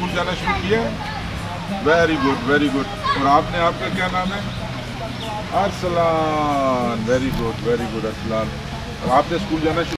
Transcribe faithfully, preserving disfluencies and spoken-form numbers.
School जाना शुरू किया है? Very good very good. और आपने, आपका क्या नाम है? Arsalan. Very good very good Arsalan. और आपने स्कूल जाना शुरू